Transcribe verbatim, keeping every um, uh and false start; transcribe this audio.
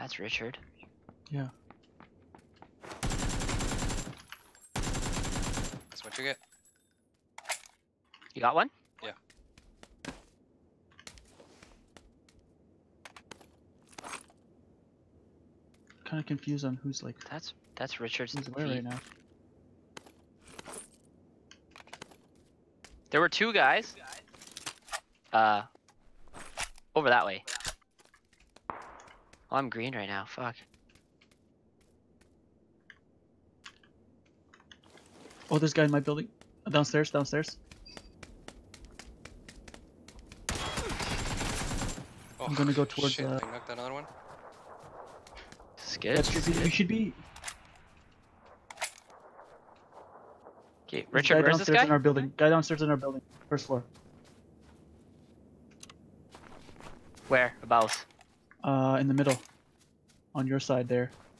That's Richard. Yeah. That's what you get. You got one? Yeah. Kind of confused on who's like That's that's Richard's who's where feet. right now. There were two guys. Uh, over that way. Oh, I'm green right now. Fuck. Oh, this guy in my building. Downstairs, downstairs. Oh, I'm gonna go towards. shit, Uh, I knocked another one. This is good. that should be, you should be. Okay, This Richard, guy where's this downstairs guy? in our building. Guy downstairs in our building. First floor. Where? About. Uh, in the middle. On your side there.